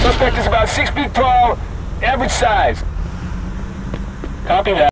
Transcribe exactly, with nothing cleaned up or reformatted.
Suspect is about six feet tall, average size. Copy that.